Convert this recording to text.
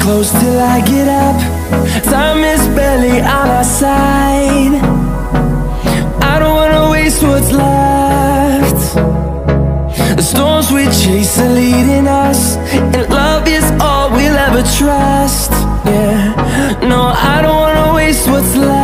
close till I get up. Time is barely on our side. I don't wanna waste what's left. The storms we chase are leading us, and love is all we'll ever trust. Yeah, no, I don't wanna waste what's left.